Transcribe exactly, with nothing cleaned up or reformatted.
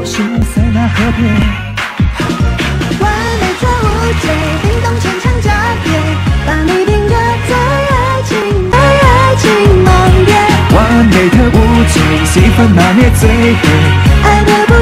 是在那河边。 完美错误解，冰冻牵肠夹边，把你定格在爱情，在爱情盲点。 完美的误解，戏份拿捏最黑， 爱的不